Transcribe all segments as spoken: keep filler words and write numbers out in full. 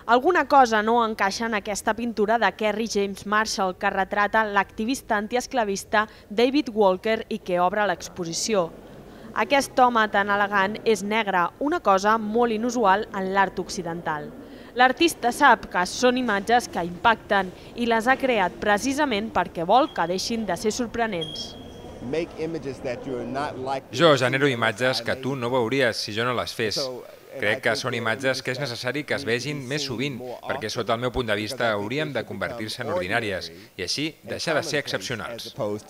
Alguna cosa no encaixa en aquesta pintura de Kerry James Marshall que retrata l'activista antiesclavista David Walker i que obre l'exposició. Aquest home tan elegant és negre, una cosa molt inusual en l'art occidental. L'artista sap que són imatges que impacten i les ha creat precisament perquè vol que deixin de ser sorprenents. Jo genero imatges que tu no veuries si jo no les fes. Crec que són imatges que és necessari que es vegin més sovint, perquè sota el meu punt de vista hauríem de convertir-se en ordinàries i així deixar de ser excepcionals.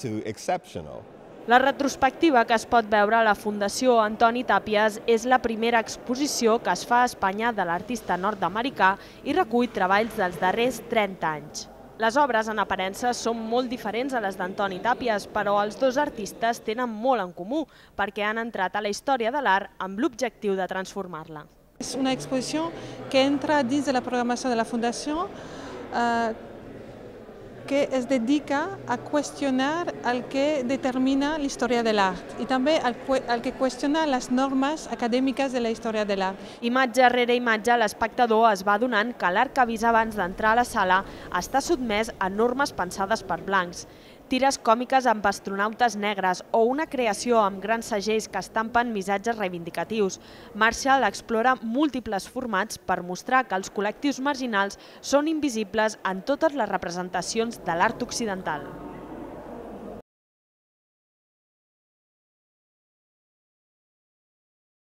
La retrospectiva que es pot veure a la Fundació Antoni Tàpies és la primera exposició que es fa a Espanya de l'artista nord-americà i recull treballs dels darrers trenta anys. Les obres en aparença són molt diferents a les d'Antoni Tàpies, però els dos artistes tenen molt en comú perquè han entrat a la història de l'art amb l'objectiu de transformar-la. És una exposició que entra dins de la programació de la Fundació eh, que es dedica a qüestionar el que determina la història de l'art i també el que qüestiona les normes acadèmiques de la història de l'art. Imatge rere imatge, l'espectador es va adonant que l'art que ha vist abans d'entrar a la sala està sotmès a normes pensades per blancs. Tires còmiques amb astronautes negres o una creació amb grans segells que estampen missatges reivindicatius. Marshall explora múltiples formats per mostrar que els col·lectius marginals són invisibles en totes les representacions de l'art occidental.